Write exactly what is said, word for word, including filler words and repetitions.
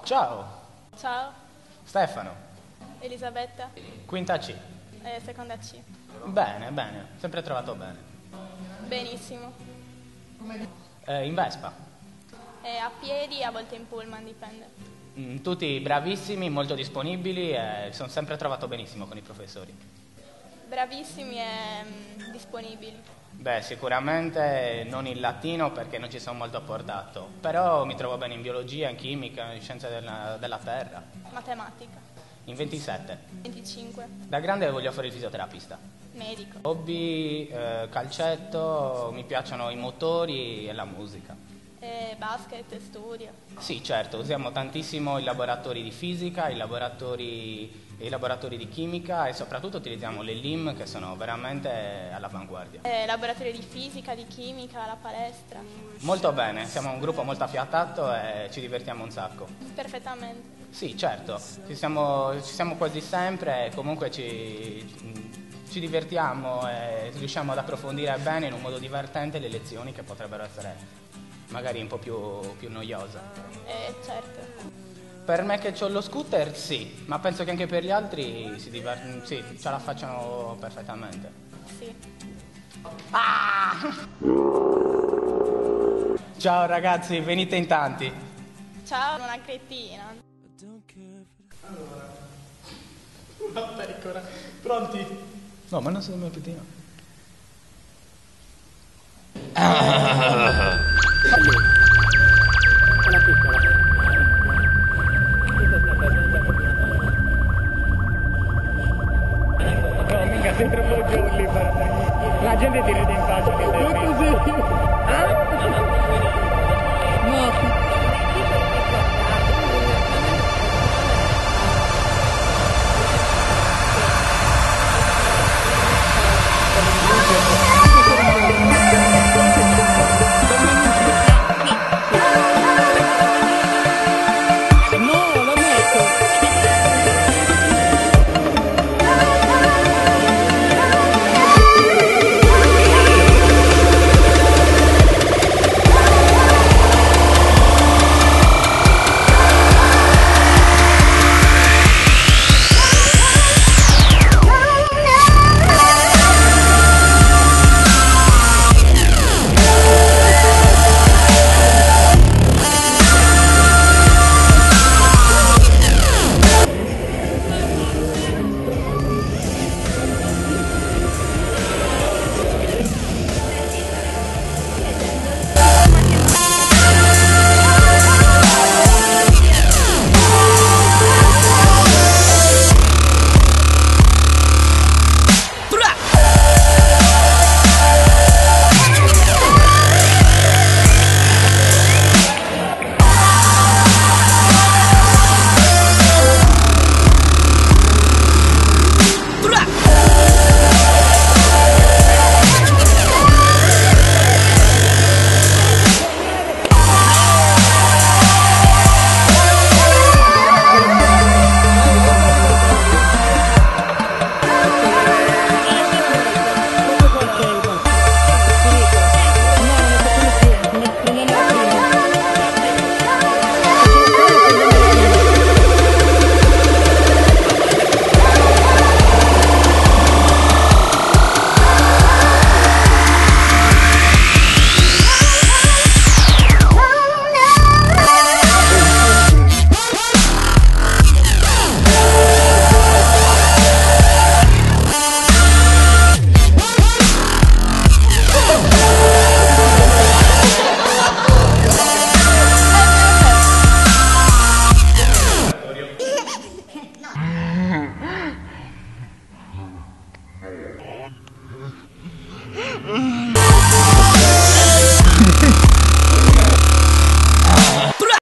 Ciao, Ciao, Stefano, Elisabetta, quinta C. eh, seconda C. Bene, bene, sempre trovato bene. Benissimo. Eh, in Vespa. Eh, a piedi, a volte in pullman, dipende. Mm, tutti bravissimi, molto disponibili e sono sempre trovato benissimo con i professori. Bravissimi e mm, disponibili. Beh, sicuramente non in latino perché non ci sono molto portato, però mi trovo bene in biologia, in chimica, in scienze della, della terra. Matematica. In ventisette. venticinque. Da grande voglio fare il fisioterapista. Medico. Hobby, eh, calcetto, mi piacciono i motori e la musica. Eh, basket, studio. Sì, certo, usiamo tantissimo i laboratori di fisica, i laboratori, i laboratori di chimica e soprattutto utilizziamo le L I M che sono veramente all'avanguardia. Eh, laboratorio di fisica, di chimica, la palestra. Molto bene, siamo un gruppo molto affiatato e ci divertiamo un sacco. Perfettamente. Sì, certo, ci siamo, ci siamo quasi sempre e comunque ci, ci divertiamo e riusciamo ad approfondire bene in un modo divertente le lezioni che potrebbero essere magari un po' più, più noiose. Eh, certo. Per me che ho lo scooter sì, ma penso che anche per gli altri si diver- sì, ce la facciano perfettamente. Sì. Ah! Ciao ragazzi, venite in tanti. Ciao, una cretina. Allora, una pecora. Pronti? No, ma non sono mio pettino. Allora, una piccola. No, mica sei troppo giù lì, la gente ti ride in faccia che sei